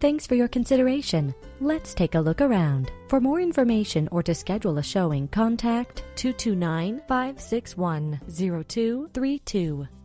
Thanks for your consideration. Let's take a look around. For more information or to schedule a showing, contact 229-561-0232.